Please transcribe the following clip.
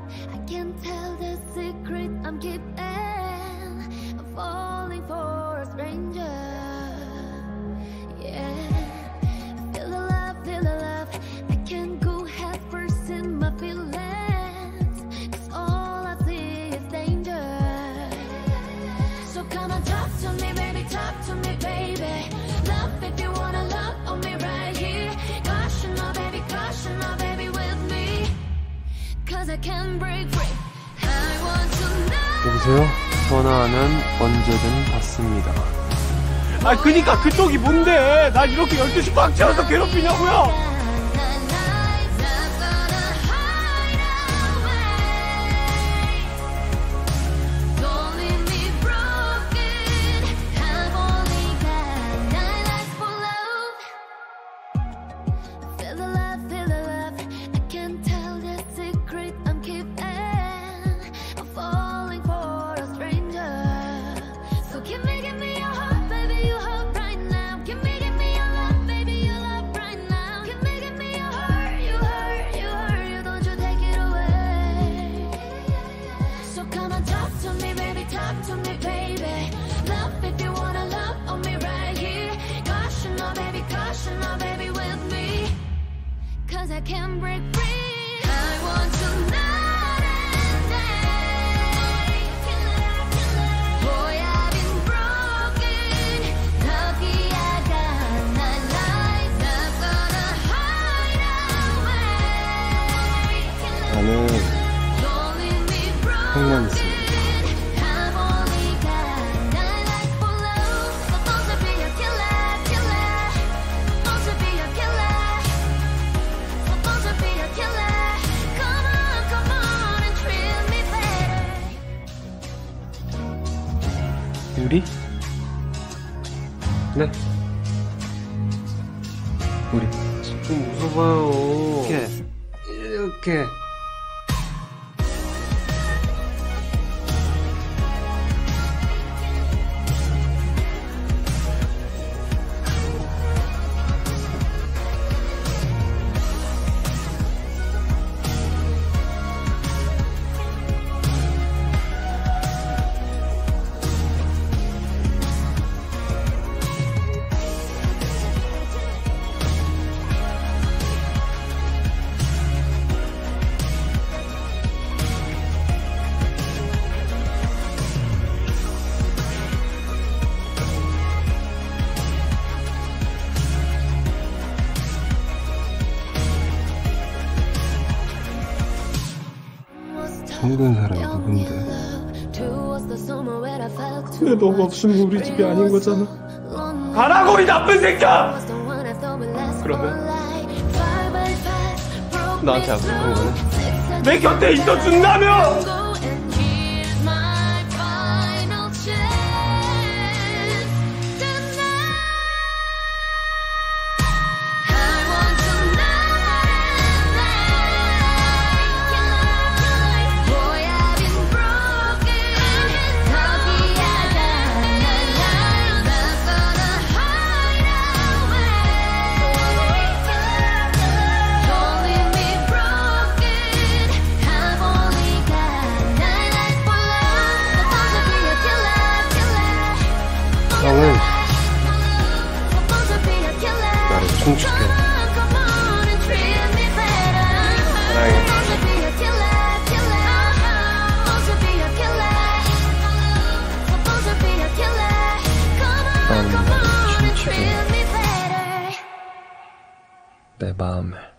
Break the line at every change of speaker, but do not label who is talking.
I can't tell the secret I'm keeping. I'm falling for a stranger. Yeah, feel the love. I can't go head first in my feelings, 'cause all I see is danger. So come on, talk to me, baby, talk to me, baby. Love if you wanna love on me right here. Caution, oh baby, with me, 'cause I can't break free. I want to know.
여보세요? 전화하면 언제든 받습니다.
아, 그니까 그쪽이 뭔데? 날 이렇게 12시 꽉 채워서 괴롭히냐고요?
I can't break free. I want to night and day. Boy, I've been broken. Talkiyaga night lights. Not gonna hide away.
나는
Don't leave me broken.
흥만있습니다.
I've only got night lights for love. Supposed to be a killer. Supposed to be a killer.
우리? 네. 우리. 좀 웃어봐요. 이렇게. 모든 사람이 누군데?
근데 너가 없으면 우리 집이 아닌 거잖아. 가라고, 이 나쁜 새끼야! 그러면
나한테 약속한 거네?
내 곁에 있어준다며!
형은 나를 춤추게 사랑해. 너는 나를 춤추게 내 마음을